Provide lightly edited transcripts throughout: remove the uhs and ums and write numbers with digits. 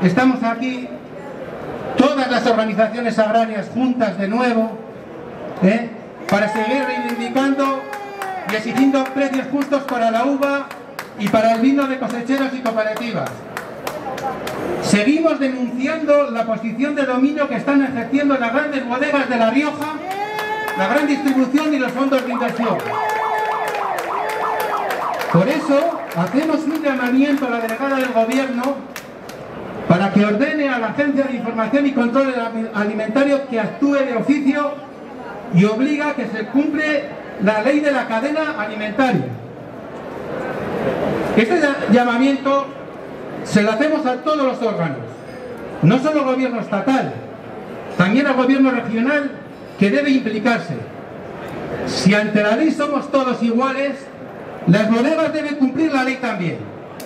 estamos aquí, todas las organizaciones agrarias juntas de nuevo, para seguir reivindicando y exigiendo precios justos para la uva y para el vino de cosecheros y cooperativas. Seguimos denunciando la posición de dominio que están ejerciendo las grandes bodegas de La Rioja, la gran distribución y los fondos de inversión. Por eso hacemos un llamamiento a la delegada del Gobierno para que ordene a la Agencia de Información y Control Alimentario que actúe de oficio y obliga a que se cumple la ley de la cadena alimentaria. Este llamamiento se lo hacemos a todos los órganos, no solo al gobierno estatal, también al gobierno regional, que debe implicarse. Si ante la ley somos todos iguales, las bodegas deben cumplir la ley también.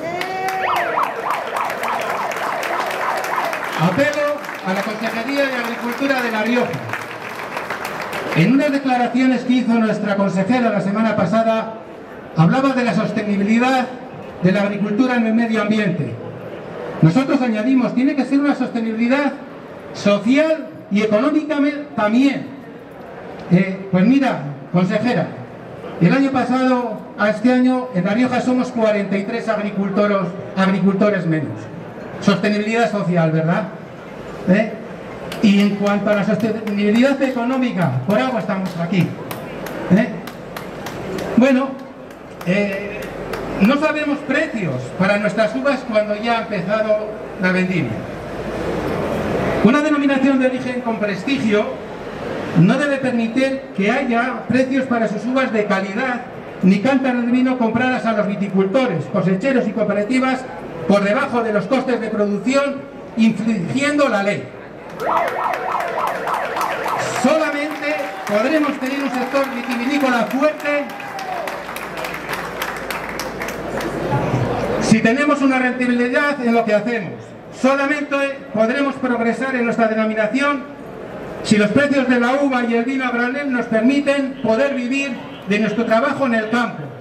Apelo a la Consejería de Agricultura de La Rioja. En unas declaraciones que hizo nuestra consejera la semana pasada, hablaba de la sostenibilidad de la agricultura en el medio ambiente. Nosotros añadimos, tiene que ser una sostenibilidad social y económica también. Pues mira, consejera, el año pasado a este año en La Rioja somos 43 agricultores menos. Sostenibilidad social, ¿verdad? Y en cuanto a la sostenibilidad económica, por algo estamos aquí. Bueno, no sabemos precios para nuestras uvas cuando ya ha empezado la vendimia. Una denominación de origen con prestigio no debe permitir que haya precios para sus uvas de calidad ni cántaros de vino compradas a los viticultores, cosecheros y cooperativas por debajo de los costes de producción, infringiendo la ley. Solamente podremos tener un sector vitivinícola fuerte si tenemos una rentabilidad en lo que hacemos. Solamente podremos progresar en nuestra denominación si los precios de la uva y el vino a granel nos permiten poder vivir de nuestro trabajo en el campo.